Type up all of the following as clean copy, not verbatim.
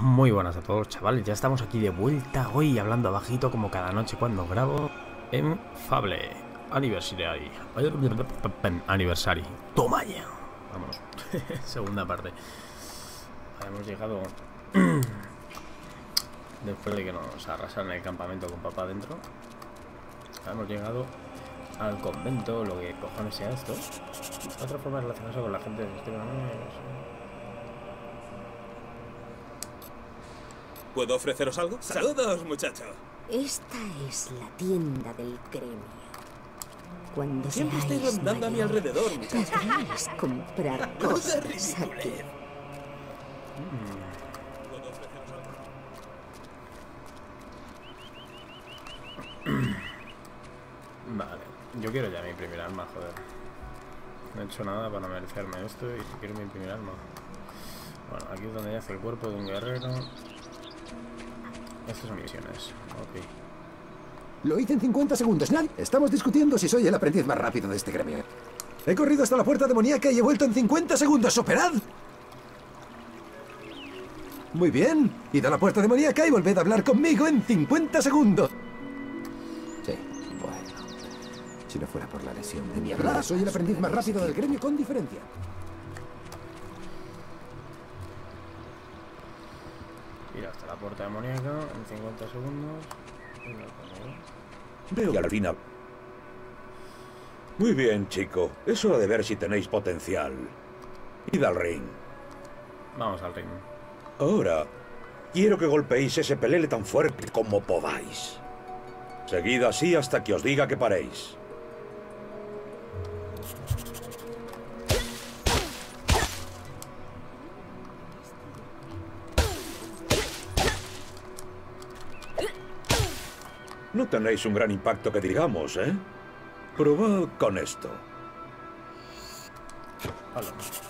Muy buenas a todos, chavales. Ya estamos aquí de vuelta hoy hablando bajito como cada noche cuando grabo en Fable Anniversary. Toma ya. Vámonos. Segunda parte. Hemos llegado después de que nos arrasaran el campamento con papá dentro. Hemos llegado al convento, lo que cojones sea esto. Otra forma de relacionarse con la gente del sistema. ¿Puedo ofreceros algo? ¡Saludos, muchacho! Esta es la tienda del gremio. Cuando Siempre estoy seáis rondando a mi alrededor, muchacho. podréis comprar cosas aquí. ¿Puedo ofreceros algo? Vale, yo quiero ya mi primer arma, joder. No he hecho nada para merecerme esto y quiero mi primer arma. Bueno, aquí es donde yace el cuerpo de un guerrero. Estas son misiones, ok. Lo hice en 50 segundos. Nadie. Estamos discutiendo si soy el aprendiz más rápido de este gremio. He corrido hasta la puerta demoníaca y he vuelto en 50 segundos. ¡Superad! Muy bien. Id a la puerta demoníaca y volved a hablar conmigo en 50 segundos. Sí, bueno. Si no fuera por la lesión de mi hablar, soy el aprendiz más rápido del gremio con diferencia. Ir hasta la puerta demoníaca en 50 segundos. Veo que al final... Muy bien, chico. Es hora de ver si tenéis potencial. Id al ring. Vamos al ring. Ahora, quiero que golpeéis ese pelele tan fuerte como podáis. Seguid así hasta que os diga que paréis. No tenéis un gran impacto que digamos, ¿eh? Probad con esto. Hola.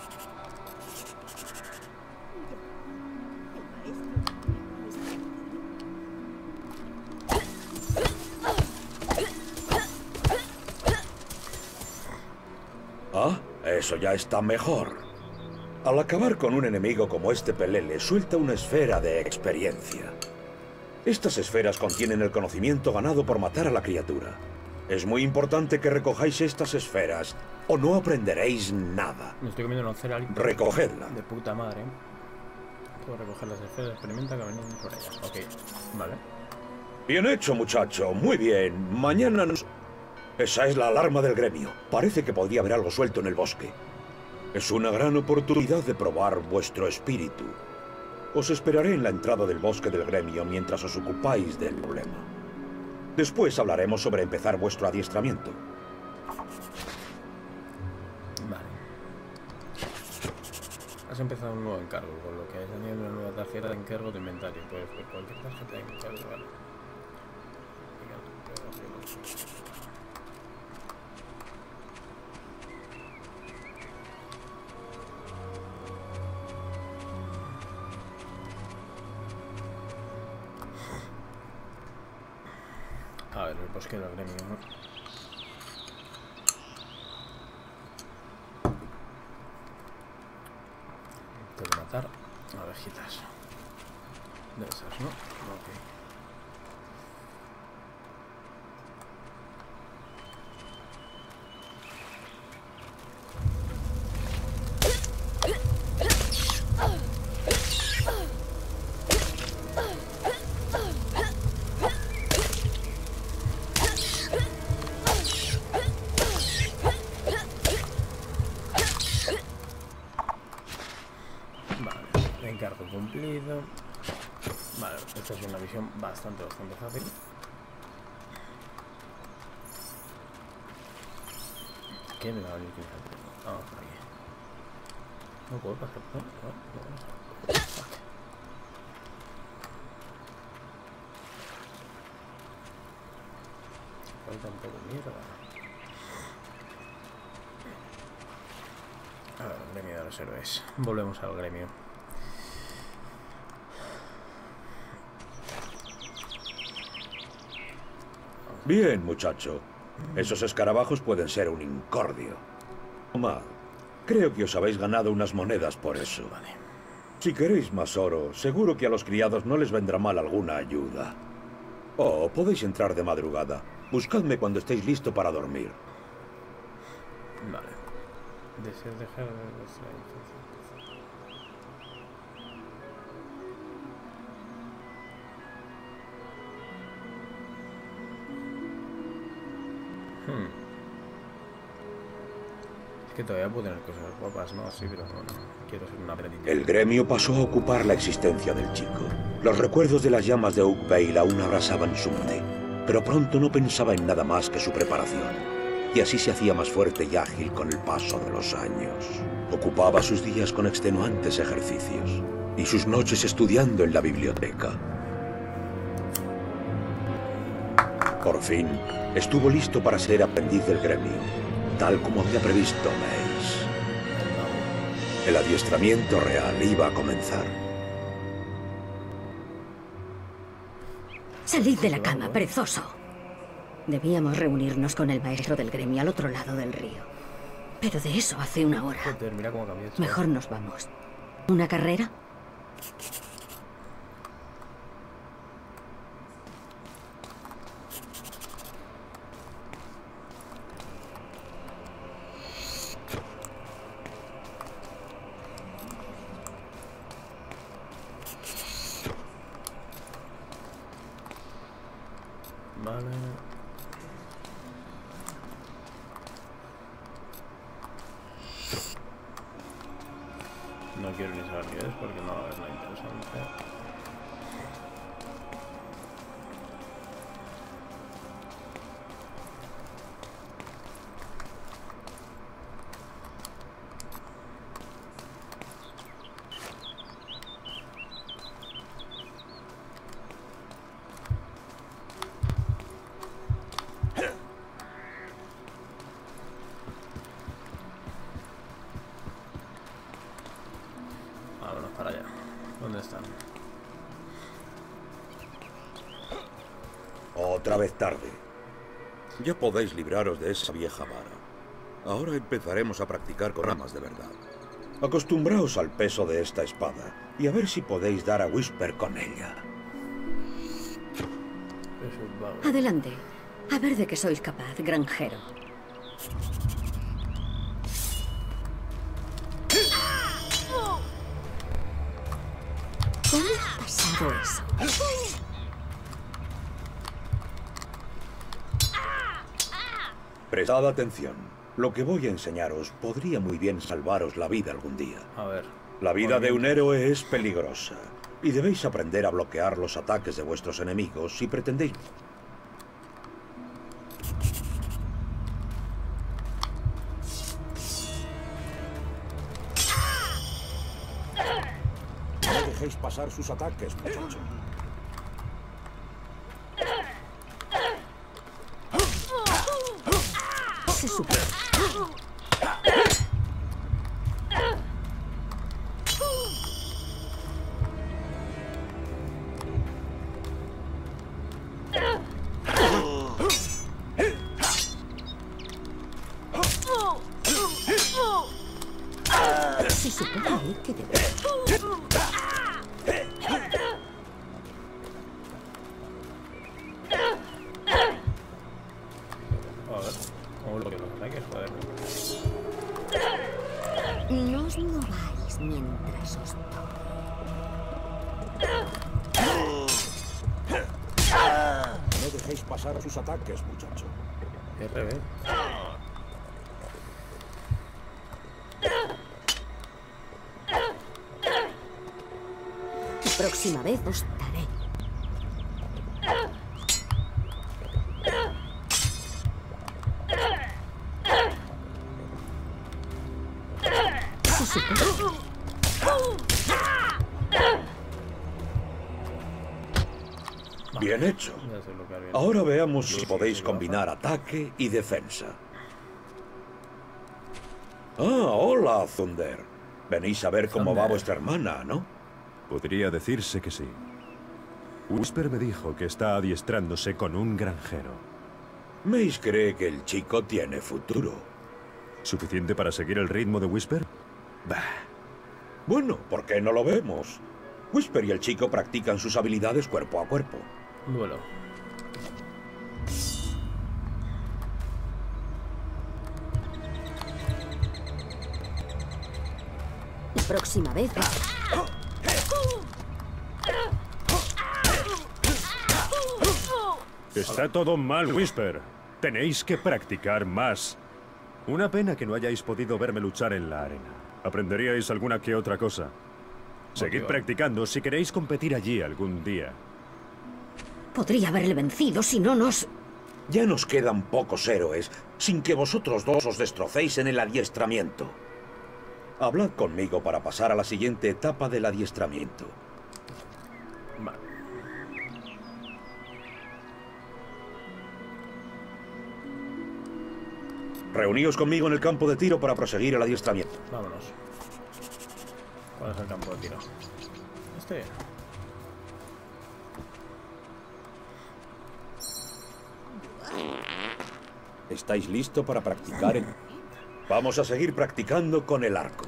Ah, eso ya está mejor. Al acabar con un enemigo como este pelele, suelta una esfera de experiencia. Estas esferas contienen el conocimiento ganado por matar a la criatura. Es muy importante que recojáis estas esferas, o no aprenderéis nada. Me estoy comiendo un cereal Recogedla. de puta madre. Puedo recoger las esferas, experimenta caminando por ellas. Ok, vale. Bien hecho, muchacho. Muy bien. Mañana nos... Esa es la alarma del gremio. Parece que podría haber algo suelto en el bosque. Es una gran oportunidad de probar vuestro espíritu. Os esperaré en la entrada del bosque del gremio mientras os ocupáis del problema. Después hablaremos sobre empezar vuestro adiestramiento. Vale. Has empezado un nuevo encargo, con lo que has añadido una nueva tarjeta de encargo de inventario. Puedes ver cualquier tarjeta de encargo, vale. A ver, el bosque del gremio, ¿no? Tengo que matar abejitas. De esas, ¿no? Ok. Encargo cumplido. Vale, esta es una misión bastante fácil. ¿Qué me va a venir? Ah, por aquí. No puedo pasar. No. Fuck. Falta un poco de mierda. A ver, gremio de los héroes. Volvemos al gremio. Bien, muchacho. Esos escarabajos pueden ser un incordio. Tomad. Creo que os habéis ganado unas monedas por eso. Vale. Si queréis más oro, seguro que a los criados no les vendrá mal alguna ayuda. Oh, podéis entrar de madrugada. Buscadme cuando estéis listo para dormir. Vale. Deseas dejar de vuestra infancia. Es que todavía puedo tener cosas guapas, ¿no? Sí, pero bueno, quiero ser un aprendiz. El gremio pasó a ocupar la existencia del chico. Los recuerdos de las llamas de Oakvale aún abrasaban su mente, pero pronto no pensaba en nada más que su preparación. Y así se hacía más fuerte y ágil con el paso de los años. Ocupaba sus días con extenuantes ejercicios y sus noches estudiando en la biblioteca. Por fin, estuvo listo para ser aprendiz del gremio, tal como había previsto Mace. El adiestramiento real iba a comenzar. Salid de la cama, perezoso. Debíamos reunirnos con el maestro del gremio al otro lado del río. Pero de eso hace una hora. Joder, mira cómo cambió esto. Mejor nos vamos. ¿Una carrera? Vale. No quiero ni saber qué es porque no es nada interesante. Vámonos para allá. ¿Dónde están? Otra vez tarde. Ya podéis libraros de esa vieja vara. Ahora empezaremos a practicar con armas de verdad. Acostumbraos al peso de esta espada y a ver si podéis dar a Whisper con ella. Eso, vale. Adelante. A ver de qué sois capaz, granjero. ¿Cómo ha pasado eso? Prestad atención. Lo que voy a enseñaros podría muy bien salvaros la vida algún día. A ver. La vida de un héroe es peligrosa y debéis aprender a bloquear los ataques de vuestros enemigos si pretendéis. No dejéis pasar sus ataques, muchacho. Se supone. Se supone que debe. A ver. ¿Cómo lo que los ataques? Joder. No os mováis mientras os toque. No dejéis pasar sus ataques, muchacho. RB. La próxima vez os daré. Se supone. Bien hecho. Ya sé lo que había. Ahora veamos si podéis combinar ataque y defensa. Ah, hola, Thunder. Venís a ver cómo va Thunder. vuestra hermana, ¿no? Podría decirse que sí. Whisper me dijo que está adiestrándose con un granjero. Mace cree que el chico tiene futuro. ¿Suficiente para seguir el ritmo de Whisper? Bah. Bueno, ¿por qué no lo vemos? Whisper y el chico practican sus habilidades cuerpo a cuerpo. Duelo. La próxima vez... Está todo mal, Whisper. Tenéis que practicar más. Una pena que no hayáis podido verme luchar en la arena. Aprenderíais alguna que otra cosa. Seguid practicando si queréis competir allí algún día. Podría haberle vencido si no nos... Ya nos quedan pocos héroes, sin que vosotros dos os destrocéis en el adiestramiento. Hablad conmigo para pasar a la siguiente etapa del adiestramiento. Vale. Reuníos conmigo en el campo de tiro para proseguir el adiestramiento. Vámonos. ¿Cuál es el campo de tiro? Este. ¿Estáis listos para practicar? Vamos a seguir practicando con el arco.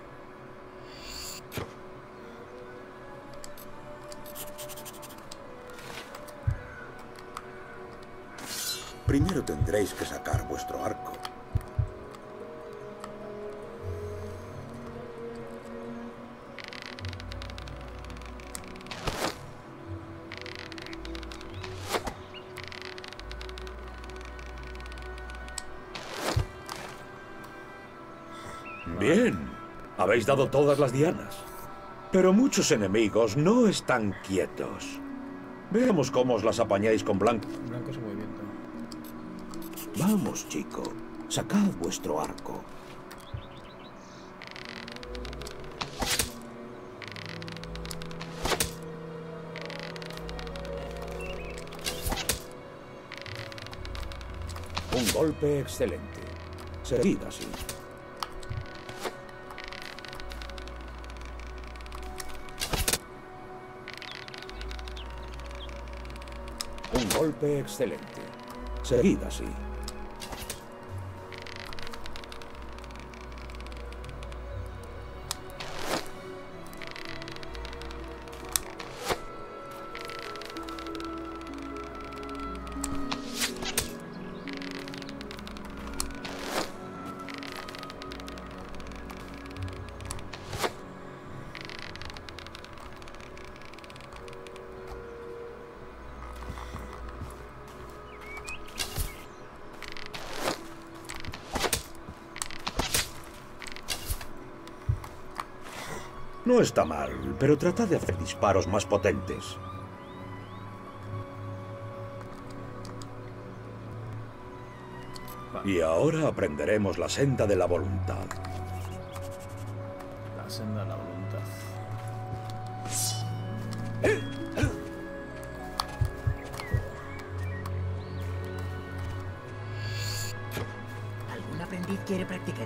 Primero tendréis que sacar vuestro arco. Bien, habéis dado todas las dianas. Pero muchos enemigos no están quietos. Veamos cómo os las apañáis con Blanco. Blanco es muy viento. Vamos, chico. Sacad vuestro arco. Un golpe excelente. Seguid así. Un golpe excelente. Seguid así. No está mal, pero tratad de hacer disparos más potentes. Y ahora aprenderemos la senda de la voluntad. La senda de la voluntad. ¿Algún aprendiz quiere practicar?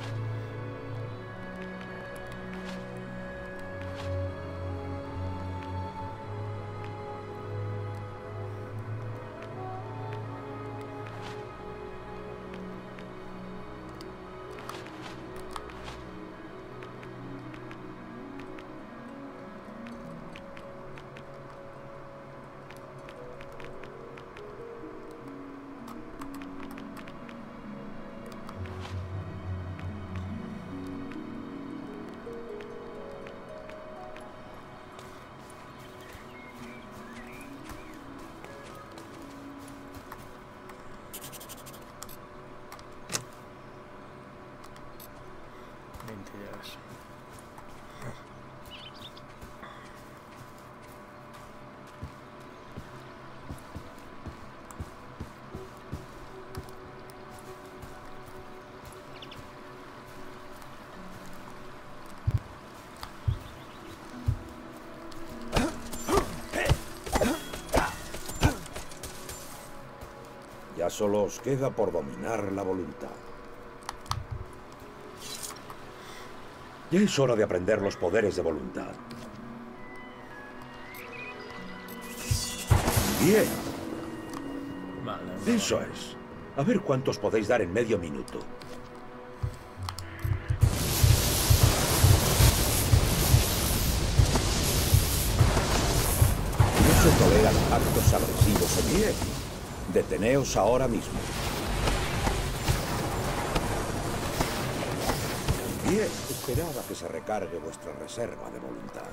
Ya solo os queda por dominar la voluntad. Ya es hora de aprender los poderes de voluntad. Bien. Vale. Eso es. A ver cuántos podéis dar en medio minuto. No se toleran actos agresivos en mi equipo. Deteneos ahora mismo. Bien, esperaba que se recargue vuestra reserva de voluntad.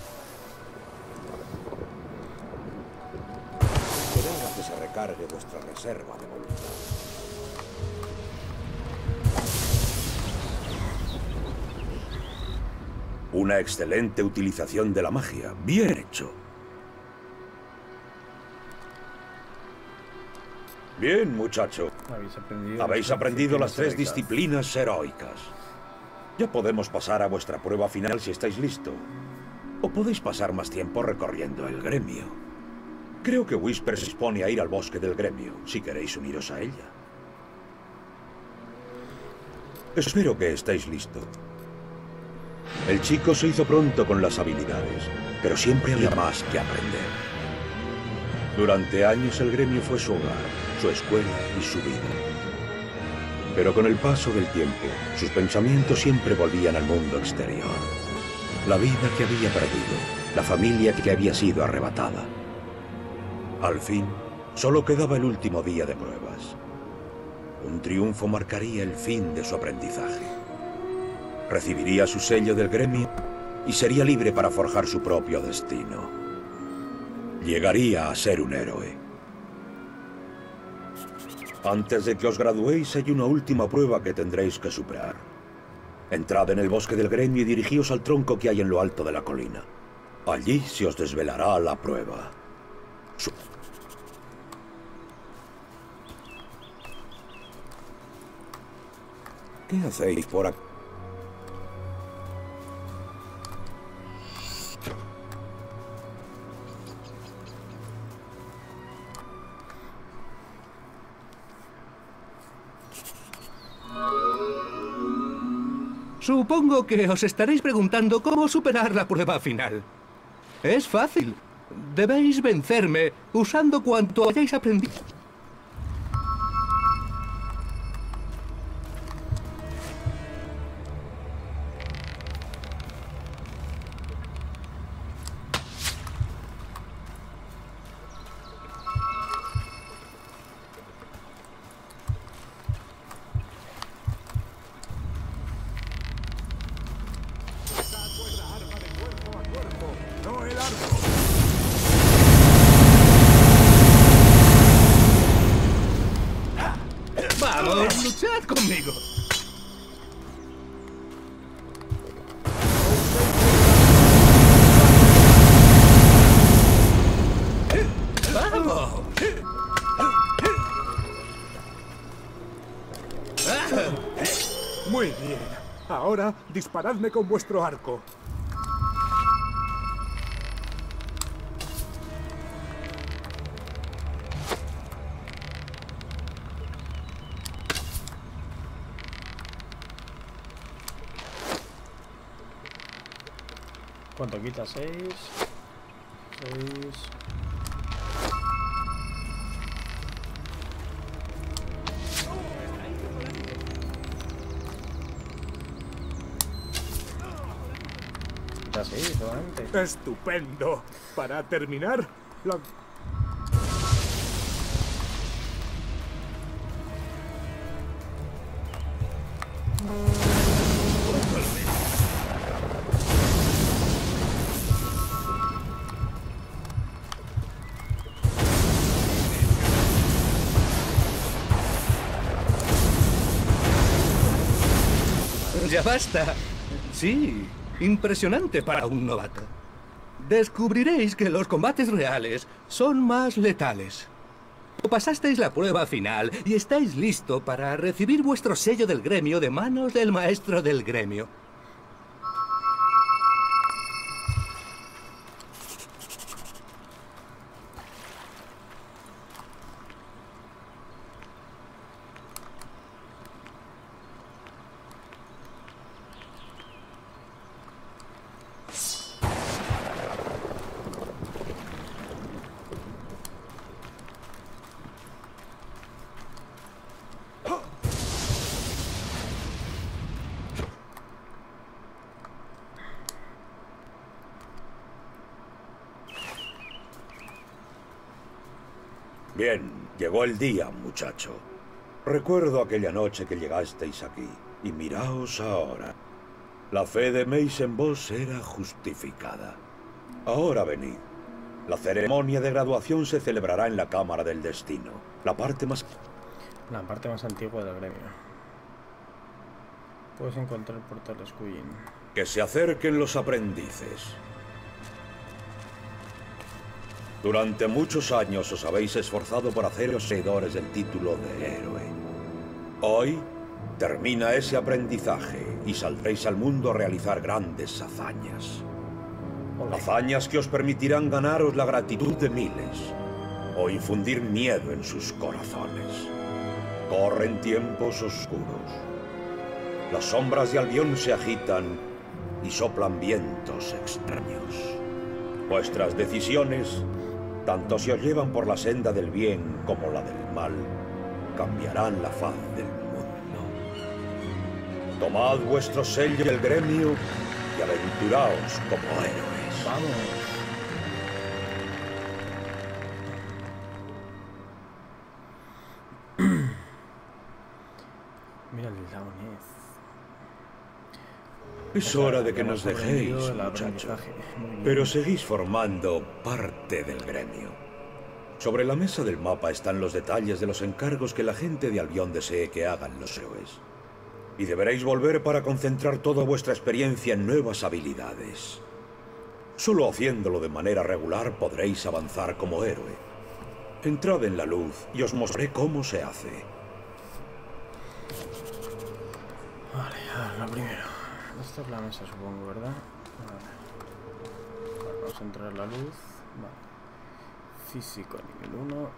Esperaba que se recargue vuestra reserva de voluntad. Una excelente utilización de la magia. Bien hecho. Bien, muchacho. Habéis aprendido las tres disciplinas heroicas. Ya podemos pasar a vuestra prueba final si estáis listos. O podéis pasar más tiempo recorriendo el gremio. Creo que Whisper se dispone a ir al bosque del gremio, si queréis uniros a ella. Espero que estéis listos. El chico se hizo pronto con las habilidades, pero siempre había más que aprender. Durante años el gremio fue su hogar, su escuela y su vida. Pero con el paso del tiempo, sus pensamientos siempre volvían al mundo exterior. La vida que había perdido, la familia que había sido arrebatada. Al fin, solo quedaba el último día de pruebas. Un triunfo marcaría el fin de su aprendizaje. Recibiría su sello del gremio y sería libre para forjar su propio destino. Llegaría a ser un héroe. Antes de que os graduéis hay una última prueba que tendréis que superar. Entrad en el bosque del gremio y dirigíos al tronco que hay en lo alto de la colina. Allí se os desvelará la prueba. ¿Qué hacéis por aquí? Supongo que os estaréis preguntando cómo superar la prueba final. Es fácil. Debéis vencerme usando cuanto hayáis aprendido. ¡Vamos, luchad conmigo! ¡Vamos! Muy bien. Ahora disparadme con vuestro arco. ¿Cuánto quita? 6. 6. Quita 6 solamente. Estupendo. Para terminar, la... ¡Ya basta! Sí, impresionante para un novato. Descubriréis que los combates reales son más letales. Pasasteis la prueba final y estáis listo para recibir vuestro sello del gremio de manos del maestro del gremio. Bien, llegó el día, muchacho. Recuerdo aquella noche que llegasteis aquí, y miraos ahora. La fe de Mace en vos era justificada. Ahora venid. La ceremonia de graduación se celebrará en la Cámara del Destino, la parte más antigua del gremio. Puedes encontrar portales Queen. Que se acerquen los aprendices. Durante muchos años os habéis esforzado por haceros seguidores del título de héroe. Hoy termina ese aprendizaje y saldréis al mundo a realizar grandes hazañas. Hazañas que os permitirán ganaros la gratitud de miles o infundir miedo en sus corazones. Corren tiempos oscuros. Las sombras de Albion se agitan y soplan vientos extraños. Vuestras decisiones, tanto si os llevan por la senda del bien como la del mal, cambiarán la faz del mundo. Tomad vuestro sello del gremio y aventuraos como héroes. ¡Vamos! Mira el laonés. Es hora de que nos dejéis, muchachos. Pero seguís formando parte del gremio. Sobre la mesa del mapa están los detalles de los encargos que la gente de Albion desee que hagan los héroes. Y deberéis volver para concentrar toda vuestra experiencia en nuevas habilidades. Solo haciéndolo de manera regular podréis avanzar como héroe. Entrad en la luz y os mostraré cómo se hace. Vale, a ver, lo primero. Esta es la mesa, supongo, ¿verdad? Vale. Vamos a entrar a la luz. Vale. Físico, nivel 1.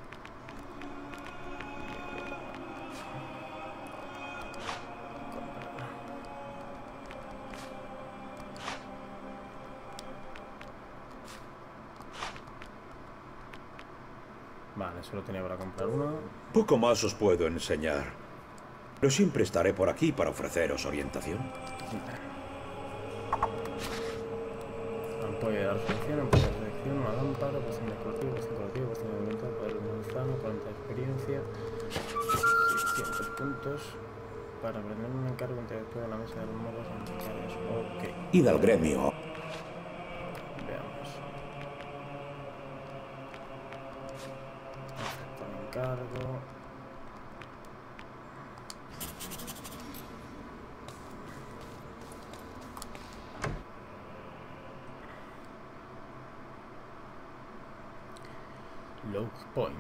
Vale, solo tenía para comprar uno. Poco más os puedo enseñar. Pero siempre estaré por aquí para ofreceros orientación. Ampolla de resolución, ampolla de selección, una lámpara, poción de cortivo, poción de movimiento, poder manzano, 40 de experiencia, 600 puntos para aprender un encargo intelectual en la mesa de los modos necesarios. Ok. Id al gremio. Veamos. Aceptar encargo. Lock Point.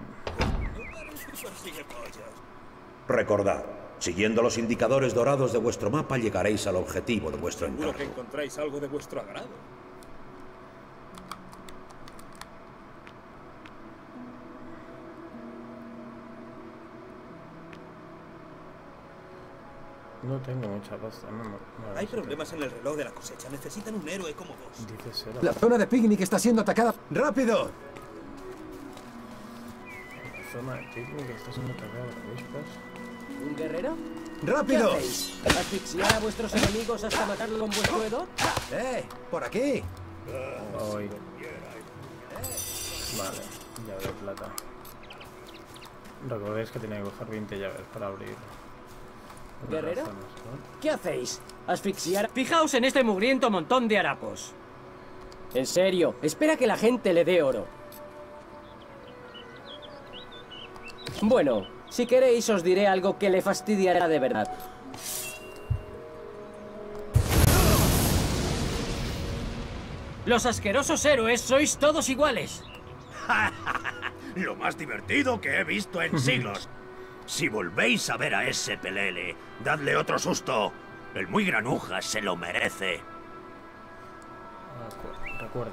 Recordad, siguiendo los indicadores dorados de vuestro mapa llegaréis al objetivo de vuestro Seguro que encargo. encontráis algo de vuestro agrado. No tengo mucha pasta, no. Hay problemas en el reloj de la cosecha. Necesitan un héroe como vos. Dice Sera. La zona de picnic está siendo atacada. ¡Rápido! La zona de picnic está siendo atacada por avispas. ¿Un guerrero? ¡Rápido! ¿Qué hacéis? ¿Asfixiar a vuestros enemigos hasta matarlo con vuestro hedor? ¡Por aquí! Hoy. Vale, llave de plata. Recordéis que tenía que coger 20 llaves para abrir. ¿Guerrero? Zonas, ¿no? ¿Qué hacéis? ¿Asfixiar? Fijaos en este mugriento montón de harapos. En serio, espera que la gente le dé oro. Bueno, si queréis os diré algo que le fastidiará de verdad. Los asquerosos héroes sois todos iguales. Lo más divertido que he visto en siglos. Si volvéis a ver a ese pelele, dadle otro susto. El muy granuja se lo merece. Recuerda.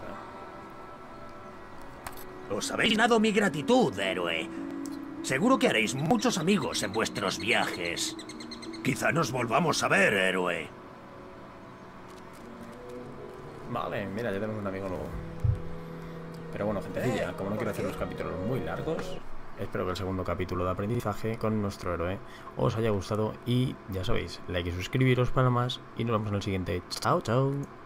Os habéis ganado mi gratitud, héroe. Seguro que haréis muchos amigos en vuestros viajes. Quizá nos volvamos a ver, héroe. Vale, mira, ya tenemos un amigo nuevo. Pero bueno, gentecilla, como no quiero hacer los capítulos muy largos, espero que el segundo capítulo de aprendizaje con nuestro héroe os haya gustado y ya sabéis, like y suscribiros para más y nos vemos en el siguiente. Chao, chao.